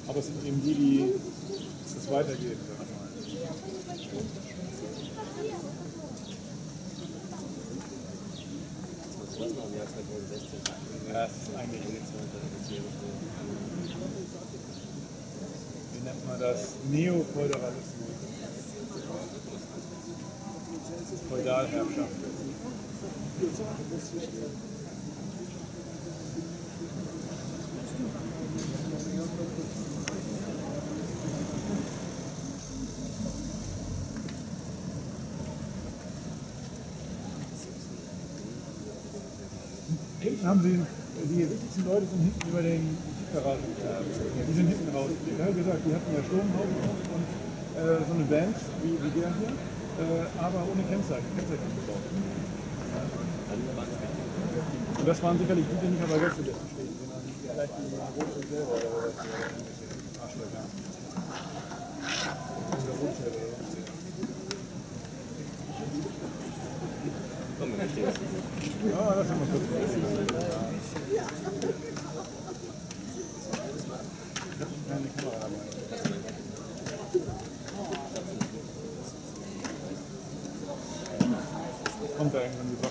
Aber es sind eben die, die es weitergeben. Was noch im Jahr 2016? Ja, es ist eigentlich. Wie nennt man das? Neoföderalismus. Feudalherrschaft. Hinten haben sie, die wichtigsten Leute sind hinten über den Garage. Die sind hinten raus. Ich habe gesagt, die hatten ja Sturmhauben und so eine Van, wie der hier, aber ohne Kennzeichen gebaut. Und das waren sicherlich die, die nicht auf der Gästeliste stehen, sondern vielleicht die Roten selber oder was. Arschlöcher. Oder Rothschild oder was. Ja, das haben wir kurz. Keine Kamera dabei. Kommt da irgendwann die